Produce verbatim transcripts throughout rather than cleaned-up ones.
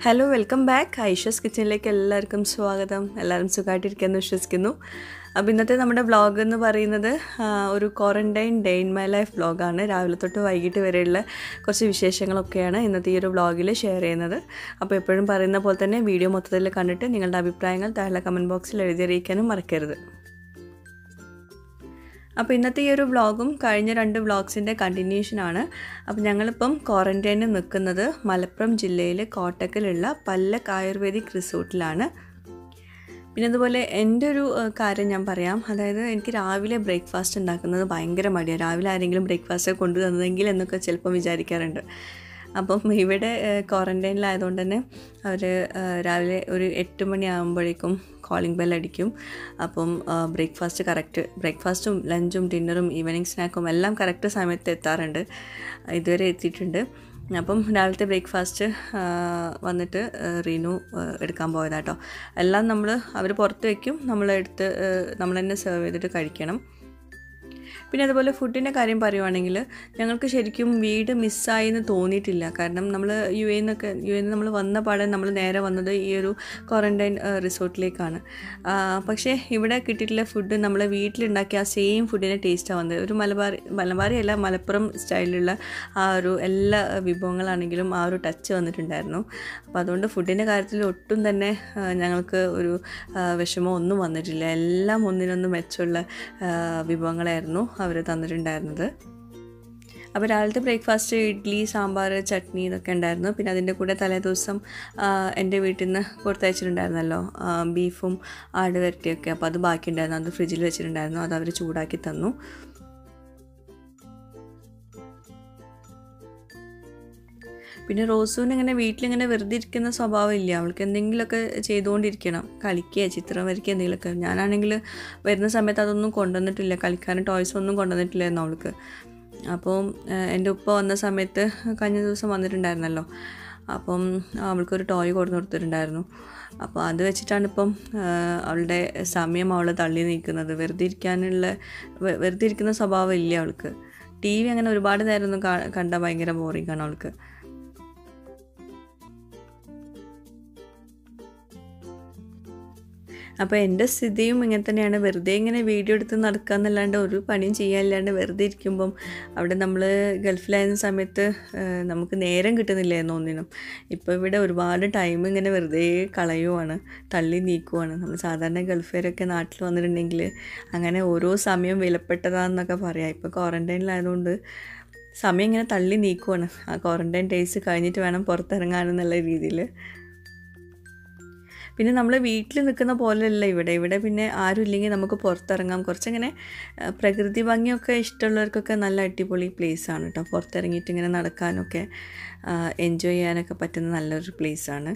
Hello, welcome back. Ayesha's kitchenലേക്ക് എല്ലാവർക്കും സ്വാഗതം. എല്ലാവരും സുഖമായിട്ടിരിക്കുന്നു വിശ്വസിക്കുന്നു. അപ്പോൾ ഇന്നത്തെ നമ്മുടെ വ്ളോഗ് എന്ന് പറയുന്നത് ഒരു quarantine day in my life വ്ളോഗാണ്. രാവിലെ തൊട്ട് വൈകിട്ട് വരെയുള്ള കുറച്ച് വിശേഷങ്ങളൊക്കെയാണ് ഇന്നത്തെ ഈ ഒരു വ്ളോഗിൽ ഷെയർ ചെയ്യുന്നത്. അപ്പോൾ എപ്പോഴും പറയുന്ന പോലെ തന്നെ വീഡിയോ മൊത്തത്തിൽ കണ്ടിട്ട് നിങ്ങളുടെ അഭിപ്രായങ്ങൾ താഴെ കമൻറ്റ് ബോക്സിൽ എഴുതി അറിയിക്കാനും മറക്കരുത്. അപ്പോൾ ഇന്നത്തെ ഈ ഒരു വ്ളോഗും കഴിഞ്ഞ രണ്ട് വ്ളോഗ്സിൻ്റെ കണ്ടിന്യൂഷനാണ്. അപ്പോൾ ഞങ്ങളിപ്പം ക്വാറന്റൈനിൽ നിൽക്കുന്നത് മലപ്പുറം ജില്ലയിലെ കോട്ടക്കലുള്ള പല്ലക്ക് ആയുർവേദിക് റിസോർട്ടിലാണ്. പിന്നെ അതുപോലെ എൻ്റെ ഒരു കാര്യം ഞാൻ പറയാം. അതായത് എനിക്ക് രാവിലെ ബ്രേക്ക്ഫാസ്റ്റ് ഉണ്ടാക്കുന്നത് ഭയങ്കര മടിയാണ്. രാവിലെ ആരെങ്കിലും ബ്രേക്ക്ഫാസ്റ്റ് കൊണ്ടു തന്നതെങ്കിൽ എന്നൊക്കെ ചിലപ്പം വിചാരിക്കാറുണ്ട്. അപ്പം ഇവിടെ ക്വാറന്റൈനിലായതുകൊണ്ട് തന്നെ അവർ രാവിലെ ഒരു എട്ട് മണിയാകുമ്പോഴേക്കും കോളിംഗ് ബെൽ അടിക്കും. അപ്പം ബ്രേക്ക്ഫാസ്റ്റ് കറക്റ്റ് ബ്രേക്ക്ഫാസ്റ്റും ലഞ്ചും ഡിന്നറും ഈവനിങ് സ്നാക്കും എല്ലാം കറക്റ്റ് സമയത്ത് എത്താറുണ്ട്. ഇതുവരെ എത്തിയിട്ടുണ്ട്. അപ്പം രാവിലത്തെ ബ്രേക്ക്ഫാസ്റ്റ് വന്നിട്ട് റീനു എടുക്കാൻ പോയതാട്ടോ. എല്ലാം നമ്മൾ അവർ പുറത്ത് വയ്ക്കും, നമ്മളെടുത്ത് നമ്മൾ തന്നെ സെർവ് ചെയ്തിട്ട് കഴിക്കണം. പിന്നെ അതുപോലെ ഫുഡിൻ്റെ കാര്യം പറയുവാണെങ്കിൽ ഞങ്ങൾക്ക് ശരിക്കും വീട് മിസ്സായി എന്ന് തോന്നിയിട്ടില്ല. കാരണം നമ്മൾ യു എ നിന്നൊക്കെ യു എ നിന്ന് നമ്മൾ വന്ന പാടെ നമ്മൾ നേരെ വന്നത് ഈ ഒരു ക്വാറന്റൈൻ റിസോർട്ടിലേക്കാണ്. പക്ഷേ ഇവിടെ കിട്ടിയിട്ടുള്ള ഫുഡ് നമ്മളെ വീട്ടിലുണ്ടാക്കിയ ആ സെയിം ഫുഡിൻ്റെ ടേസ്റ്റാണ് വന്നത്. ഒരു മലബാറി മലബാറി അല്ല മലപ്പുറം സ്റ്റൈലിലുള്ള ആ ഒരു എല്ലാ വിഭവങ്ങളാണെങ്കിലും ആ ഒരു ടച്ച് വന്നിട്ടുണ്ടായിരുന്നു. അപ്പോൾ അതുകൊണ്ട് ഫുഡിൻ്റെ കാര്യത്തിൽ ഒട്ടും തന്നെ ഞങ്ങൾക്ക് ഒരു വിഷമം ഒന്നും വന്നിട്ടില്ല. എല്ലാം ഒന്നിനൊന്നും മെച്ചമുള്ള വിഭവങ്ങളായിരുന്നു അവർ തന്നിട്ടുണ്ടായിരുന്നത്. അപ്പോൾ രാവിലത്തെ ബ്രേക്ക്ഫാസ്റ്റ് ഇഡ്ഡലി, സാമ്പാർ, ചട്നി ഇതൊക്കെ ഉണ്ടായിരുന്നു. പിന്നെ അതിൻ്റെ കൂടെ തലേദിവസം എൻ്റെ വീട്ടിൽ നിന്ന് കൊടുത്തയച്ചിട്ടുണ്ടായിരുന്നല്ലോ ബീഫും ആട് വരട്ടിയൊക്കെ. അപ്പോൾ അത് ബാക്കിയുണ്ടായിരുന്നു. അത് ഫ്രിഡ്ജിൽ വെച്ചിട്ടുണ്ടായിരുന്നു. അത് അവർ ചൂടാക്കി തന്നു. പിന്നെ റോസൂന് ഇങ്ങനെ വീട്ടിലിങ്ങനെ വെറുതെ ഇരിക്കുന്ന സ്വഭാവം ഇല്ല. അവൾക്ക് എന്തെങ്കിലുമൊക്കെ ചെയ്തുകൊണ്ടിരിക്കണം, കളിക്കുക, ചിത്രം വരയ്ക്കുക, എന്തെങ്കിലുമൊക്കെ. ഞാനാണെങ്കിൽ വരുന്ന സമയത്ത് അതൊന്നും കൊണ്ടുവന്നിട്ടില്ല, കളിക്കാനും ടോയ്സ് ഒന്നും കൊണ്ടുവന്നിട്ടില്ലായിരുന്നു അവൾക്ക്. അപ്പോൾ എൻ്റെ ഉപ്പ വന്ന സമയത്ത് കഴിഞ്ഞ ദിവസം വന്നിട്ടുണ്ടായിരുന്നല്ലോ, അപ്പം അവൾക്കൊരു ടോയ് കൊടുത്തു കൊടുത്തിട്ടുണ്ടായിരുന്നു. അപ്പോൾ അത് വെച്ചിട്ടാണ് ഇപ്പം അവളുടെ സമയം അവൾ തള്ളി നീക്കുന്നത്. വെറുതെ ഇരിക്കാനുള്ള വെറുതെ ഇരിക്കുന്ന സ്വഭാവം ഇല്ല അവൾക്ക്. ടി വി അങ്ങനെ ഒരുപാട് നേരം ഒന്നും കണ്ടാൽ ഭയങ്കര ബോറിംഗ് ആണ് അവൾക്ക്. അപ്പോൾ എൻ്റെ സ്ഥിതിയും ഇങ്ങനെ തന്നെയാണ്. വെറുതെ ഇങ്ങനെ വീഡിയോ എടുത്ത് നടക്കുക എന്നല്ലാണ്ട് ഒരു പണിയും ചെയ്യാനില്ലാണ്ട് വെറുതെ ഇരിക്കുമ്പം അവിടെ നമ്മൾ ഗൾഫിലായിരുന്ന സമയത്ത് നമുക്ക് നേരം കിട്ടുന്നില്ലായിരുന്നു ഒന്നിനും. ഇപ്പോൾ ഇവിടെ ഒരുപാട് ടൈം ഇങ്ങനെ വെറുതെ കളയുവാണ്, തള്ളി നീക്കുവാണ്. നമ്മൾ സാധാരണ ഗൾഫുകാരൊക്കെ നാട്ടിൽ വന്നിട്ടുണ്ടെങ്കിൽ അങ്ങനെ ഓരോ സമയം വിലപ്പെട്ടതാണെന്നൊക്കെ പറയാം. ഇപ്പോൾ ക്വാറന്റൈനിലായതുകൊണ്ട് സമയം ഇങ്ങനെ തള്ളി നീക്കുവാണ്. ആ ക്വാറന്റൈൻ ഡേയ്സ് കഴിഞ്ഞിട്ട് വേണം പുറത്തിറങ്ങാനെന്നുള്ള രീതിയിൽ. പിന്നെ നമ്മൾ വീട്ടിൽ നിൽക്കുന്ന പോലെയല്ല ഇവിടെ. ഇവിടെ പിന്നെ ആരും ഇല്ലെങ്കിൽ നമുക്ക് പുറത്തിറങ്ങാം. കുറച്ചിങ്ങനെ പ്രകൃതി ഭംഗിയൊക്കെ ഇഷ്ടമുള്ളവർക്കൊക്കെ നല്ല അടിപൊളി പ്ലേസാണ് കേട്ടോ. പുറത്തിറങ്ങിയിട്ട് ഇങ്ങനെ നടക്കാനൊക്കെ എൻജോയ് ചെയ്യാനൊക്കെ പറ്റുന്ന നല്ലൊരു പ്ലേസാണ്.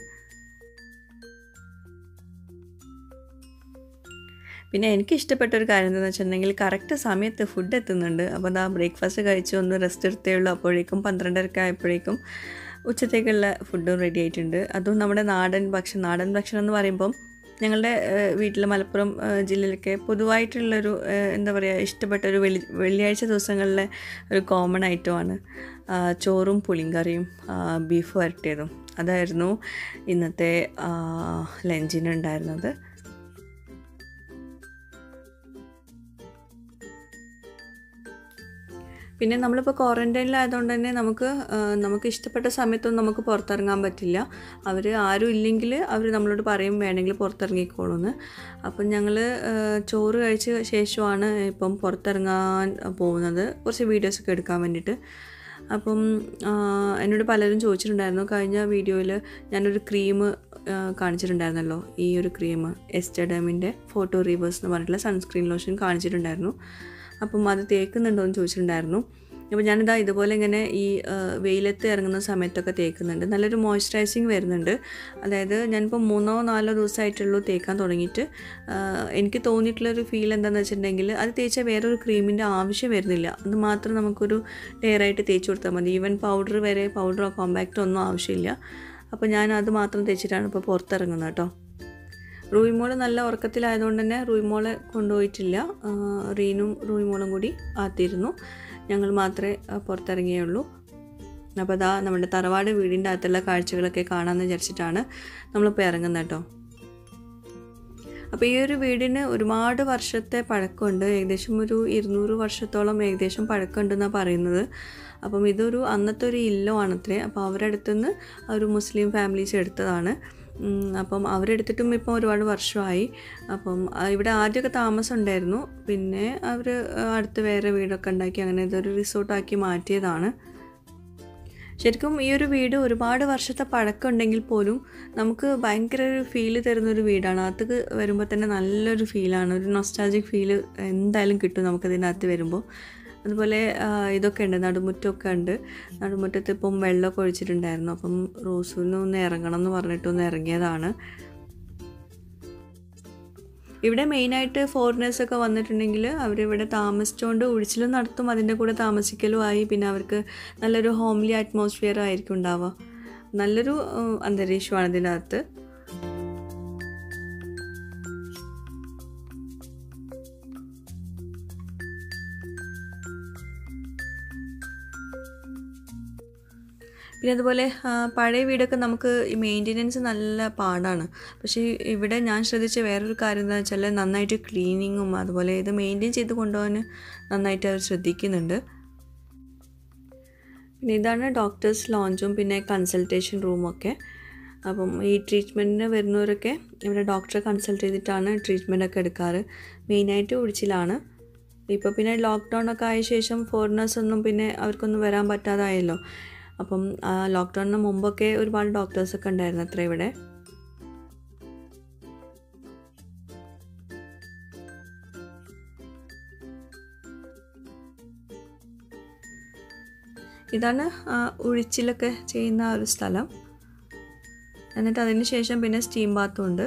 പിന്നെ എനിക്ക് ഇഷ്ടപ്പെട്ട ഒരു കാര്യം എന്താണെന്ന് വെച്ചിട്ടുണ്ടെങ്കിൽ കറക്റ്റ് സമയത്ത് ഫുഡ് എത്തുന്നുണ്ട്. അപ്പോൾ അതാ ബ്രേക്ക്ഫാസ്റ്റ് കഴിച്ച് ഒന്ന് റെസ്റ്റ് എടുത്തേ ഉള്ളൂ. അപ്പോഴേക്കും പന്ത്രണ്ടരക്ക് ആയപ്പോഴേക്കും ഉച്ചത്തേക്കുള്ള ഫുഡും റെഡി ആയിട്ടുണ്ട്. അതും നമ്മുടെ നാടൻ ഭക്ഷണം. നാടൻ ഭക്ഷണം എന്ന് പറയുമ്പം ഞങ്ങളുടെ വീട്ടിൽ മലപ്പുറം ജില്ലയിലൊക്കെ പൊതുവായിട്ടുള്ളൊരു എന്താ പറയുക ഇഷ്ടപ്പെട്ടൊരു വെള്ളി വെള്ളിയാഴ്ച ദിവസങ്ങളിലെ ഒരു കോമൺ ഐറ്റമാണ് ചോറും പുളിങ്കറിയും ബീഫ് വരട്ടിയതും. അതായിരുന്നു ഇന്നത്തെ ലഞ്ചിനുണ്ടായിരുന്നത്. പിന്നെ നമ്മളിപ്പോൾ ക്വാറന്റൈനിലായതുകൊണ്ട് തന്നെ നമുക്ക് നമുക്ക് ഇഷ്ടപ്പെട്ട സമയത്തൊന്നും നമുക്ക് പുറത്തിറങ്ങാൻ പറ്റില്ല. അവർ ആരും ഇല്ലെങ്കിൽ അവർ നമ്മളോട് പറയും വേണമെങ്കിൽ പുറത്തിറങ്ങിക്കോളൂന്ന്. അപ്പം ഞങ്ങൾ ചോറ് കഴിച്ച ശേഷമാണ് ഇപ്പം പുറത്തിറങ്ങാൻ പോകുന്നത്, കുറച്ച് വീഡിയോസൊക്കെ എടുക്കാൻ വേണ്ടിയിട്ട്. അപ്പം എന്നോട് പലരും ചോദിച്ചിട്ടുണ്ടായിരുന്നു, കഴിഞ്ഞ വീഡിയോയിൽ ഞാനൊരു ക്രീം കാണിച്ചിട്ടുണ്ടായിരുന്നല്ലോ, ഈ ഒരു ക്രീം എസ്റ്റഡമിൻ്റെ ഫോട്ടോ റിവേഴ്സ് എന്ന് പറഞ്ഞിട്ടുള്ള സൺസ്ക്രീൻ ലോഷൻ കാണിച്ചിട്ടുണ്ടായിരുന്നു. അപ്പം അത് തേക്കുന്നുണ്ടോ എന്ന് ചോദിച്ചിട്ടുണ്ടായിരുന്നു. അപ്പോൾ ഞാനിതാ ഇതുപോലെ ഇങ്ങനെ ഈ വെയിലത്ത് ഇറങ്ങുന്ന സമയത്തൊക്കെ തേക്കുന്നുണ്ട്. നല്ലൊരു മോയ്സ്ചറൈസിങ് വരുന്നുണ്ട്. അതായത് ഞാനിപ്പോൾ മൂന്നോ നാലോ ദിവസമായിട്ടുള്ളൂ തേക്കാൻ തുടങ്ങിയിട്ട്. എനിക്ക് തോന്നിയിട്ടുള്ളൊരു ഫീൽ എന്താണെന്ന് വെച്ചിട്ടുണ്ടെങ്കിൽ അത് തേച്ചാൽ വേറൊരു ക്രീമിൻ്റെ ആവശ്യം വരുന്നില്ല. അത് മാത്രം നമുക്കൊരു ലെയറായിട്ട് തേച്ച് കൊടുത്താൽ മതി. ഈവൻ പൗഡർ വരെ പൗഡറോ കോമ്പാക്റ്റോ ഒന്നും ആവശ്യമില്ല. അപ്പോൾ ഞാൻ അത് മാത്രം തേച്ചിട്ടാണ് ഇപ്പോൾ പുറത്തിറങ്ങുന്നത് കേട്ടോ. റൂയിമോൾ നല്ല ഉറക്കത്തിലായതുകൊണ്ട് തന്നെ റൂയിമോളെ കൊണ്ടുപോയിട്ടില്ല. റീനും റൂയിമോളും കൂടി ആത്തിയിരുന്നു. ഞങ്ങൾ മാത്രമേ പുറത്തിറങ്ങിയുള്ളൂ. അപ്പോൾ അതാ നമ്മുടെ തറവാട് വീടിൻ്റെ അകത്തുള്ള കാഴ്ചകളൊക്കെ കാണാമെന്ന് വിചാരിച്ചിട്ടാണ് നമ്മളിപ്പോൾ ഇറങ്ങുന്നത് കേട്ടോ. അപ്പോൾ ഈ ഒരു വീടിന് ഒരുപാട് വർഷത്തെ പഴക്കമുണ്ട്. ഏകദേശം ഒരു ഇരുന്നൂറ് വർഷത്തോളം ഏകദേശം പഴക്കമുണ്ടെന്നാണ് പറയുന്നത്. അപ്പം ഇതൊരു അന്നത്തെ ഒരു ഇല്ലോ ആണത്രേ. അപ്പോൾ അവരുടെ അടുത്തുനിന്ന് ഒരു മുസ്ലിം ഫാമിലീസ് എടുത്തതാണ്. അപ്പം അവരെടുത്തിട്ടും ഇപ്പോൾ ഒരുപാട് വർഷമായി. അപ്പം ഇവിടെ ആദ്യമൊക്കെ താമസം ഉണ്ടായിരുന്നു. പിന്നെ അവർ അടുത്ത് വേറെ വീടൊക്കെ ഉണ്ടാക്കി അങ്ങനെ ഇതൊരു റിസോർട്ടാക്കി മാറ്റിയതാണ്. ശരിക്കും ഈ ഒരു വീട് ഒരുപാട് വർഷത്തെ പഴക്കം ഉണ്ടെങ്കിൽ പോലും നമുക്ക് ഭയങ്കര ഒരു ഫീല് തരുന്നൊരു വീടാണ്. അകത്തേക്ക് വരുമ്പോൾ തന്നെ നല്ലൊരു ഫീലാണ്, ഒരു നൊസ്റ്റാൾജിക് ഫീല് എന്തായാലും കിട്ടും നമുക്കതിനകത്ത് വരുമ്പോൾ. അതുപോലെ ഇതൊക്കെ ഉണ്ട്, നടുമുറ്റമൊക്കെ ഉണ്ട്. നടുമുറ്റത്ത് ഇപ്പം വെള്ളമൊക്കെ ഒഴിച്ചിട്ടുണ്ടായിരുന്നു. അപ്പം റോസൂന് ഒന്ന് ഇറങ്ങണം എന്ന് പറഞ്ഞിട്ടൊന്ന് ഇറങ്ങിയതാണ്. ഇവിടെ മെയിനായിട്ട് ഫോറിനേഴ്സൊക്കെ വന്നിട്ടുണ്ടെങ്കിൽ അവരിവിടെ താമസിച്ചുകൊണ്ട് ഉഴിച്ചിലും നടത്തും, അതിൻ്റെ കൂടെ താമസിക്കലും ആയി. പിന്നെ അവർക്ക് നല്ലൊരു ഹോംലി അറ്റ്മോസ്ഫിയർ ആയിരിക്കും ഉണ്ടാവുക. നല്ലൊരു അന്തരീക്ഷമാണ് ഇതിൻ്റെ അകത്ത്. പിന്നെ അതുപോലെ പഴയ വീടൊക്കെ നമുക്ക് ഈ മെയിൻ്റെനൻസ് നല്ല പാടാണ്. പക്ഷേ ഇവിടെ ഞാൻ ശ്രദ്ധിച്ച വേറൊരു കാര്യം എന്താണെന്ന് വെച്ചാൽ നന്നായിട്ട് ക്ലീനിങ്ങും അതുപോലെ ഇത് മെയിൻറ്റെയിൻ ചെയ്ത് കൊണ്ടുപോകാൻ നന്നായിട്ട് അവർ ശ്രദ്ധിക്കുന്നുണ്ട്. പിന്നെ ഇതാണ് ഡോക്ടേഴ്സ് ലോഞ്ചും പിന്നെ കൺസൾട്ടേഷൻ റൂമൊക്കെ. അപ്പം ഈ ട്രീറ്റ്മെൻറ്റിന് വരുന്നവരൊക്കെ ഇവിടെ ഡോക്ടറെ കൺസൾട്ട് ചെയ്തിട്ടാണ് ട്രീറ്റ്മെൻറ്റൊക്കെ എടുക്കാറ്. മെയിനായിട്ട് ഉഴിച്ചിലാണ്. ഇപ്പോൾ പിന്നെ ലോക്ക്ഡൗൺ ഒക്കെ ആയ ശേഷം ഫോറിനേഴ്സൊന്നും പിന്നെ അവർക്കൊന്നും വരാൻ പറ്റാതായല്ലോ. അപ്പം ലോക്ക്ഡൗണിന് മുമ്പൊക്കെ ഒരുപാട് ഡോക്ടേഴ്സൊക്കെ ഉണ്ടായിരുന്നു അത്ര ഇവിടെ. ഇതാണ് ഉഴിച്ചിലൊക്കെ ചെയ്യുന്ന ഒരു സ്ഥലം. എന്നിട്ട് അതിന് ശേഷം പിന്നെ സ്റ്റീം ബാത്തും ഉണ്ട്.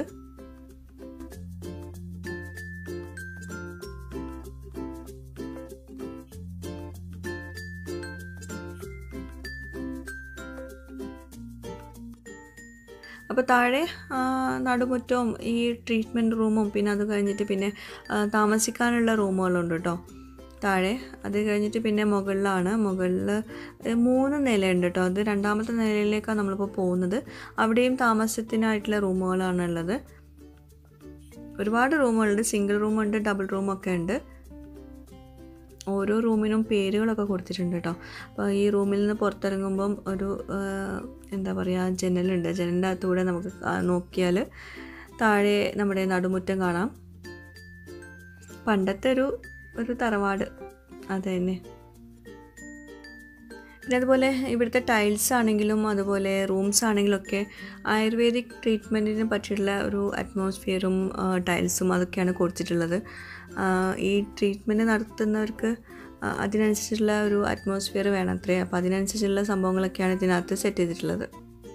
അപ്പോൾ താഴെ നടുമുറ്റവും ഈ ട്രീറ്റ്മെൻറ്റ് റൂമും പിന്നെ അത് കഴിഞ്ഞിട്ട് പിന്നെ താമസിക്കാനുള്ള റൂമുകളുണ്ട് കേട്ടോ താഴെ. അത് കഴിഞ്ഞിട്ട് പിന്നെ മുകളിലാണ്. മുകളിൽ മൂന്ന് നിലയുണ്ട് കേട്ടോ. അത് രണ്ടാമത്തെ നിലയിലേക്കാണ് നമ്മളിപ്പോൾ പോകുന്നത്. അവിടെയും താമസത്തിനായിട്ടുള്ള റൂമുകളാണ് ഉള്ളത്. ഒരുപാട് റൂമുകളുണ്ട്. സിംഗിൾ റൂമുണ്ട്, ഡബിൾ റൂമൊക്കെ ഉണ്ട്. ഓരോ റൂമിനും പേരുകളൊക്കെ കൊടുത്തിട്ടുണ്ട് കേട്ടോ. അപ്പോൾ ഈ റൂമിൽ നിന്ന് പുറത്തിറങ്ങുമ്പം ഒരു എന്താ പറയുക ജനലുണ്ട്. ജനലിൻ്റെ അകത്തൂടെ നമുക്ക് നോക്കിയാൽ താഴെ നമ്മുടെ നടുമുറ്റം കാണാം. പണ്ടത്തെ ഒരു ഒരു തറവാട് അത് തന്നെ. പിന്നെ അതുപോലെ ഇവിടുത്തെ ടൈൽസ് ആണെങ്കിലും അതുപോലെ റൂംസ് ആണെങ്കിലും ഒക്കെ ആയുർവേദിക് ട്രീറ്റ്മെൻറ്റിന് പറ്റിയുള്ള ഒരു അറ്റ്മോസ്ഫിയറും ടൈൽസും അതൊക്കെയാണ് കൊടുത്തിട്ടുള്ളത്. ഈ ട്രീറ്റ്മെൻറ്റ് നടത്തുന്നവർക്ക് അതിനനുസരിച്ചുള്ള ഒരു അറ്റ്മോസ്ഫിയർ വേണം അത്രേ. അപ്പോൾ അതിനനുസരിച്ചുള്ള സംഭവങ്ങളൊക്കെയാണ് ഇതിനകത്ത് സെറ്റ് ചെയ്തിട്ടുള്ളത്.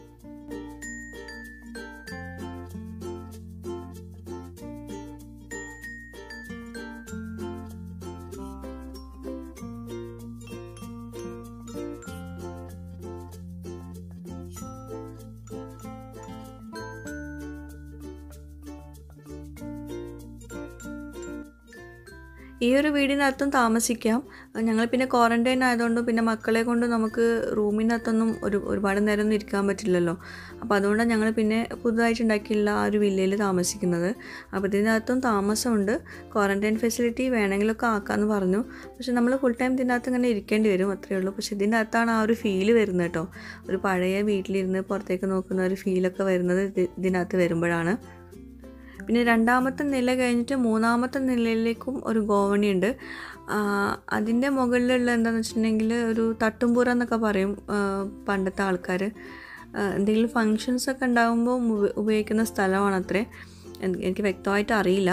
ഈ ഒരു വീടിനകത്തും താമസിക്കാം. ഞങ്ങൾ പിന്നെ ക്വാറൻറ്റൈൻ ആയതുകൊണ്ടും പിന്നെ മക്കളെ കൊണ്ട് നമുക്ക് റൂമിനകത്തൊന്നും ഒരു ഒരുപാട് നേരം ഒന്നും ഇരിക്കാൻ പറ്റില്ലല്ലോ. അപ്പോൾ അതുകൊണ്ടാണ് ഞങ്ങൾ പിന്നെ പുതുതായിട്ട് ഉണ്ടാക്കിയുള്ള ആ ഒരു വില്ലയിൽ താമസിക്കുന്നത്. അപ്പോൾ ഇതിനകത്തും താമസമുണ്ട്. ക്വാറൻറ്റൈൻ ഫെസിലിറ്റി വേണമെങ്കിലൊക്കെ ആക്കാമെന്ന് പറഞ്ഞു. പക്ഷെ നമ്മൾ ഫുൾ ടൈം ഇതിനകത്ത് ഇങ്ങനെ ഇരിക്കേണ്ടി വരും, അത്രയേ ഉള്ളൂ. പക്ഷെ ഇതിൻ്റെ അകത്താണ് ആ ഒരു ഫീല് വരുന്നത് കേട്ടോ. ഒരു പഴയ വീട്ടിലിരുന്ന് പുറത്തേക്ക് നോക്കുന്ന ഒരു ഫീലൊക്കെ വരുന്നത് ഇതിനകത്ത് വരുമ്പോഴാണ്. പിന്നെ രണ്ടാമത്തെ നില കഴിഞ്ഞിട്ട് മൂന്നാമത്തെ നിലയിലേക്കും ഒരു ഗോവണിയുണ്ട്. അതിൻ്റെ മുകളിലുള്ള എന്താണെന്ന് വെച്ചിട്ടുണ്ടെങ്കിൽ ഒരു തട്ടുംപുറ എന്നൊക്കെ പറയും പണ്ടത്തെ ആൾക്കാർ. എന്തെങ്കിലും ഫങ്ഷൻസൊക്കെ ഉണ്ടാകുമ്പോൾ ഉപയോഗിക്കുന്ന സ്ഥലമാണ് അത്രേ. എനിക്ക് വ്യക്തമായിട്ട് അറിയില്ല.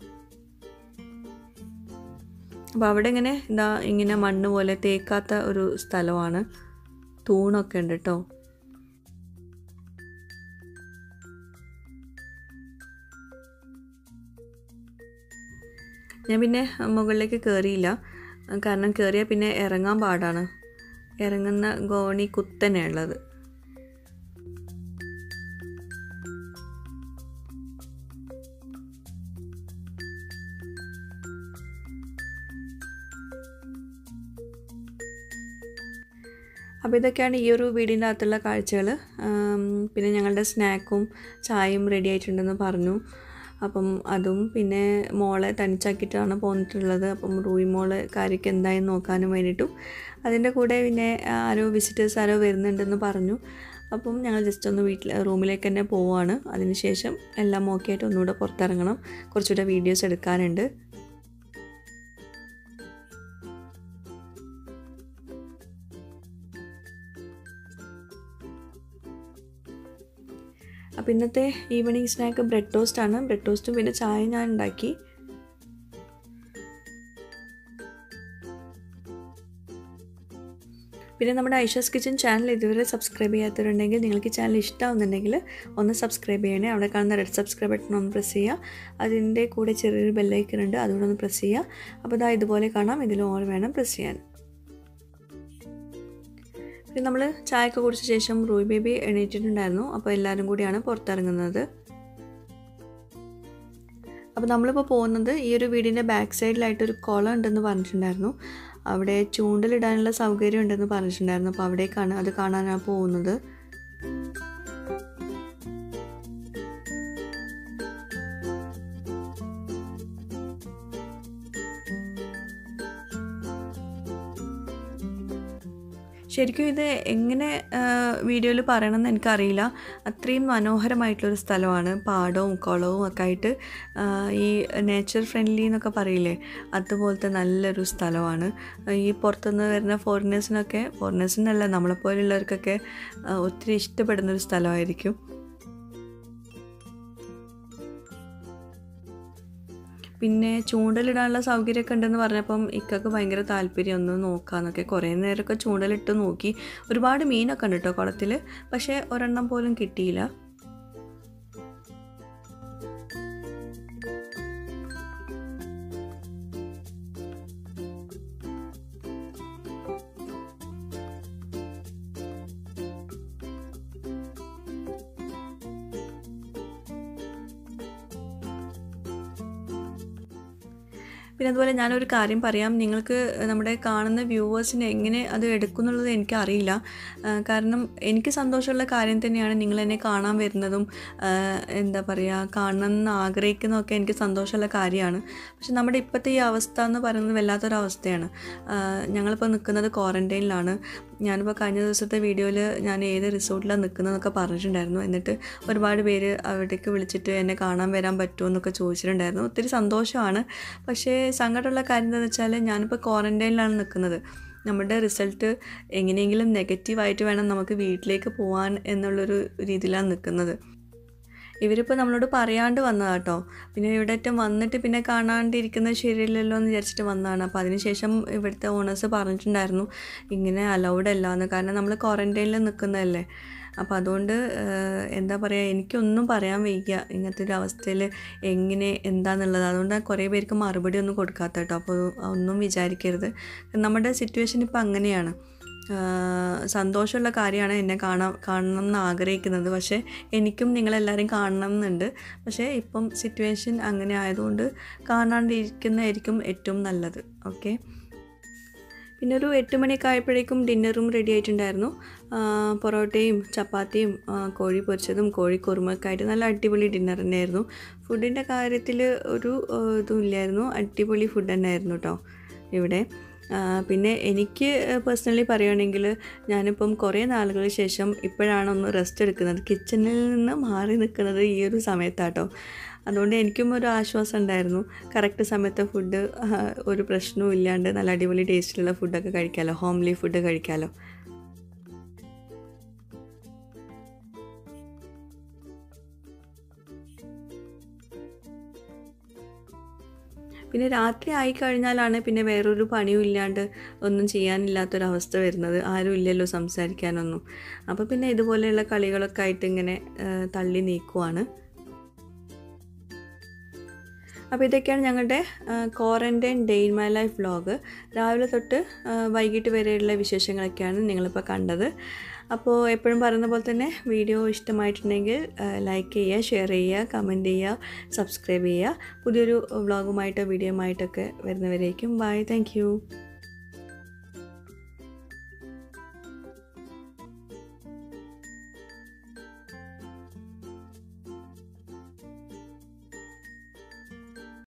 അപ്പോൾ അവിടെ ഇങ്ങനെ എന്താ ഇങ്ങനെ മണ്ണ് പോലെ തേക്കാത്ത ഒരു സ്ഥലമാണ്. തൂണൊക്കെ ഉണ്ട് കേട്ടോ. ഞാൻ പിന്നെ മുകളിലേക്ക് കയറിയില്ല. കാരണം കയറിയാൽ പിന്നെ ഇറങ്ങാൻ പാടാണ്. ഇറങ്ങുന്ന ഗോവണി കുത്തനെയുള്ളത്. അപ്പോൾ ഇതൊക്കെയാണ് ഈ ഒരു വീടിൻ്റെ അകത്തുള്ള കാഴ്ചകൾ. പിന്നെ ഞങ്ങളുടെ സ്നാക്കും ചായയും റെഡി ആയിട്ടുണ്ടെന്ന് പറഞ്ഞു. അപ്പം അതും പിന്നെ മോളെ തനിച്ചാക്കിയിട്ടാണ് പോന്നിട്ടുള്ളത്. അപ്പം റൂയി മോള് കാര്യമൊക്കെ എന്തായെന്ന് നോക്കാനും വേണ്ടിയിട്ടും അതിൻ്റെ കൂടെ പിന്നെ ആരോ വിസിറ്റേഴ്സ് ആരോ വരുന്നുണ്ടെന്ന് പറഞ്ഞു. അപ്പം ഞങ്ങൾ ജസ്റ്റ് ഒന്ന് വീട്ടിൽ റൂമിലേക്ക് തന്നെ പോവുകയാണ്. അതിനുശേഷം എല്ലാം ഓക്കെ ആയിട്ട് ഒന്നുകൂടെ പുറത്തിറങ്ങണം, കുറച്ചുകൂടെ വീഡിയോസ് എടുക്കാനുണ്ട്. അപ്പോൾ ഇന്നത്തെ ഈവനിങ് സ്നാക്ക് ബ്രെഡ് ടോസ്റ്റാണ്. ബ്രെഡ് ടോസ്റ്റും പിന്നെ ചായ ഞാൻ ഉണ്ടാക്കി. പിന്നെ നമ്മുടെ ഐഷാസ് കിച്ചൻ ചാനൽ ഇതുവരെ സബ്സ്ക്രൈബ് ചെയ്യാത്തവരുണ്ടെങ്കിൽ നിങ്ങൾക്ക് ചാനൽ ഇഷ്ടമാവുന്നുണ്ടെങ്കിൽ ഒന്ന് സബ്സ്ക്രൈബ് ചെയ്യണേ. അവിടെ കാണുന്ന റെഡ് സബ്സ്ക്രൈബ് ബട്ടൺ ഒന്ന് പ്രസ് ചെയ്യുക. അതിൻ്റെ കൂടെ ചെറിയൊരു ബെല്ലൈക്കൺ ഉണ്ട്, അതുകൂടെ ഒന്ന് പ്രസ് ചെയ്യുക. അപ്പോൾ ഇതാ ഇതുപോലെ കാണാം, ഇതിൽ ഓൾ വേണം പ്രസ് ചെയ്യാൻ. പിന്നെ നമ്മൾ ചായയൊക്കെ കുടിച്ച ശേഷം റൂയി ബേബി എണീറ്റിട്ടുണ്ടായിരുന്നു. അപ്പോൾ എല്ലാവരും കൂടിയാണ് പുറത്തിറങ്ങുന്നത്. അപ്പോൾ നമ്മളിപ്പോൾ പോകുന്നത് ഈ ഒരു വീടിൻ്റെ ബാക്ക് സൈഡിലായിട്ടൊരു കുളം ഉണ്ടെന്ന് പറഞ്ഞിട്ടുണ്ടായിരുന്നു. അവിടെ ചൂണ്ടലിടാനുള്ള സൗകര്യം ഉണ്ടെന്ന് പറഞ്ഞിട്ടുണ്ടായിരുന്നു. അപ്പോൾ അവിടേക്കാണ് അത് കാണാനാണ് പോകുന്നത്. ശരിക്കും ഇത് എങ്ങനെ വീഡിയോയിൽ പറയണമെന്ന് എനിക്കറിയില്ല. അത്രയും മനോഹരമായിട്ടുള്ളൊരു സ്ഥലമാണ്. പാടവും കുളവും ഒക്കെ ആയിട്ട് ഈ നേച്ചർ ഫ്രണ്ട്ലി എന്നൊക്കെ പറയില്ലേ, അതുപോലത്തെ നല്ലൊരു സ്ഥലമാണ്. ഈ പുറത്തുനിന്ന് വരുന്ന ഫോറിനേഴ്സിനൊക്കെ, ഫോറിനേഴ്സിനല്ല നമ്മളെപ്പോലുള്ളവർക്കൊക്കെ ഒത്തിരി ഇഷ്ടപ്പെടുന്നൊരു സ്ഥലമായിരിക്കും. പിന്നെ ചൂണ്ടലിടാനുള്ള സൗകര്യമൊക്കെ ഉണ്ടെന്ന് പറഞ്ഞപ്പം ഇക്കൊക്കെ ഭയങ്കര താല്പര്യം ഒന്ന് നോക്കാമെന്നൊക്കെ. കുറേ നേരമൊക്കെ ചൂണ്ടലിട്ട് നോക്കി. ഒരുപാട് മീനൊക്കെ ഉണ്ട് കേട്ടോ കുളത്തിൽ, പക്ഷേ ഒരെണ്ണം പോലും കിട്ടിയില്ല. പിന്നെ അതുപോലെ ഞാനൊരു കാര്യം പറയാം, നിങ്ങൾക്ക് നമ്മുടെ കാണുന്ന വ്യൂവേഴ്സിന് എങ്ങനെ അത് എടുക്കുന്നുള്ളത് എനിക്കറിയില്ല. കാരണം എനിക്ക് സന്തോഷമുള്ള കാര്യം തന്നെയാണ് നിങ്ങൾ എന്നെ കാണാൻ വരുന്നതും എന്താ പറയുക കാണണമെന്ന് ആഗ്രഹിക്കുന്നതൊക്കെ എനിക്ക് സന്തോഷമുള്ള കാര്യമാണ്. പക്ഷെ നമ്മുടെ ഇപ്പോഴത്തെ ഈ അവസ്ഥ എന്ന് പറയുന്നത് വല്ലാത്തൊരവസ്ഥയാണ്. ഞങ്ങളിപ്പോൾ നിൽക്കുന്നത് ക്വാറൻറ്റൈനിലാണ്. ഞാനിപ്പോൾ കഴിഞ്ഞ ദിവസത്തെ വീഡിയോയിൽ ഞാൻ ഏത് റിസോർട്ടിലാണ് നിൽക്കുന്നതെന്നൊക്കെ പറഞ്ഞിട്ടുണ്ടായിരുന്നു. എന്നിട്ട് ഒരുപാട് പേര് അവിടേക്ക് വിളിച്ചിട്ട് എന്നെ കാണാൻ വരാൻ പറ്റുമോ എന്നൊക്കെ ചോദിച്ചിട്ടുണ്ടായിരുന്നു. ഒത്തിരി സന്തോഷമാണ്. പക്ഷേ സങ്കടമുള്ള കാര്യം എന്താണെന്ന് വെച്ചാൽ ഞാനിപ്പോൾ ക്വാറൻറ്റൈനിലാണ് നിൽക്കുന്നത്. നമ്മുടെ റിസൾട്ട് എങ്ങനെയെങ്കിലും നെഗറ്റീവായിട്ട് വേണം നമുക്ക് വീട്ടിലേക്ക് പോകാൻ എന്നുള്ളൊരു രീതിയിലാണ് നിൽക്കുന്നത്. ഇവരിപ്പോൾ നമ്മളോട് പറയാണ്ട് വന്നതാണ് കേട്ടോ. പിന്നെ ഇവിടെ ഏറ്റവും വന്നിട്ട് പിന്നെ കാണാണ്ടിരിക്കുന്നത് ശരിയല്ലല്ലോ എന്ന് വിചാരിച്ചിട്ട് വന്നതാണ്. അപ്പോൾ അതിനുശേഷം ഇവിടുത്തെ ഓണേഴ്സ് പറഞ്ഞിട്ടുണ്ടായിരുന്നു ഇങ്ങനെ അലൗഡ് അല്ല എന്ന്. കാരണം നമ്മൾ ക്വാറൻറ്റൈനിൽ നിൽക്കുന്നതല്ലേ. അപ്പോൾ അതുകൊണ്ട് എന്താ പറയുക, എനിക്കൊന്നും പറയാൻ വയ്യ ഇങ്ങനത്തെ ഒരു അവസ്ഥയിൽ എങ്ങനെ എന്താണെന്നുള്ളത്. അതുകൊണ്ട് കുറേ പേർക്ക് മറുപടി ഒന്നും കൊടുക്കാത്ത കേട്ടോ. അപ്പോൾ ഒന്നും വിചാരിക്കരുത്. നമ്മുടെ സിറ്റുവേഷൻ ഇപ്പോൾ അങ്ങനെയാണ്. സന്തോഷമുള്ള കാര്യമാണ് എന്നെ കാണാൻ കാണണം എന്ന് ആഗ്രഹിക്കുന്നത്. പക്ഷേ എനിക്കും നിങ്ങളെല്ലാവരും കാണണം എന്നുണ്ട്. പക്ഷേ ഇപ്പം സിറ്റുവേഷൻ അങ്ങനെ ആയതുകൊണ്ട് കാണാണ്ടിരിക്കുന്നതായിരിക്കും ഏറ്റവും നല്ലത്. ഓക്കെ. പിന്നെ ഒരു എട്ട് മണിയൊക്കെ ആയപ്പോഴേക്കും ഡിന്നറും റെഡി ആയിട്ടുണ്ടായിരുന്നു. പൊറോട്ടയും ചപ്പാത്തിയും കോഴി പൊരിച്ചതും കോഴി കുറുമൊക്കെ ആയിട്ട് നല്ല അടിപൊളി ഡിന്നർ തന്നെയായിരുന്നു. ഫുഡിൻ്റെ കാര്യത്തിൽ ഒരു ഇതും ഇല്ലായിരുന്നു. അടിപൊളി ഫുഡ് തന്നെയായിരുന്നു കേട്ടോ ഇവിടെ. പിന്നെ എനിക്ക് പേഴ്സണലി പറയുകയാണെങ്കിൽ ഞാനിപ്പം കുറേ നാളുകൾക്ക് ശേഷം ഇപ്പോഴാണ് ഒന്ന് റെസ്റ്റ് എടുക്കുന്നത്. കിച്ചണിൽ നിന്ന് മാറി നിൽക്കുന്നത് ഈ ഒരു സമയത്താട്ടോ. അതുകൊണ്ട് എനിക്കും ഒരു ആശ്വാസം ഉണ്ടായിരുന്നു. കറക്റ്റ് സമയത്ത് ഫുഡ് ഒരു പ്രശ്നവും ഇല്ലാണ്ട് നല്ല അടിപൊളി ടേസ്റ്റിലുള്ള ഫുഡൊക്കെ കഴിക്കാമല്ലോ, ഹോംലി ഫുഡ് കഴിക്കാമല്ലോ. പിന്നെ രാത്രി ആയിക്കഴിഞ്ഞാലാണ് പിന്നെ വേറൊരു പണിയും ഇല്ലാണ്ട് ഒന്നും ചെയ്യാനില്ലാത്തൊരവസ്ഥ വരുന്നത്. ആരും ഇല്ലല്ലോ സംസാരിക്കാനൊന്നും. അപ്പോൾ പിന്നെ ഇതുപോലെയുള്ള കളികളൊക്കെ ആയിട്ട് ഇങ്ങനെ തള്ളി നീക്കുവാണ്. അപ്പോൾ ഇതൊക്കെയാണ് ഞങ്ങളുടെ quarantine day in my life vlog. രാവിലെ തൊട്ട് വൈകിട്ട് വരെയുള്ള വിശേഷങ്ങളൊക്കെയാണ് നിങ്ങളിപ്പോൾ കണ്ടത്. അപ്പോൾ എപ്പോഴും പറയുന്ന പോലെ തന്നെ വീഡിയോ ഇഷ്ടമായിട്ടുണ്ടെങ്കിൽ ലൈക്ക് ചെയ്യുക, ഷെയർ ചെയ്യുക, കമൻറ്റ് ചെയ്യുക, സബ്സ്ക്രൈബ് ചെയ്യുക. പുതിയൊരു വ്ളോഗുമായിട്ടോ വീഡിയോയുമായിട്ടൊക്കെ വരുന്നവരേക്കും ബൈ. Thank U.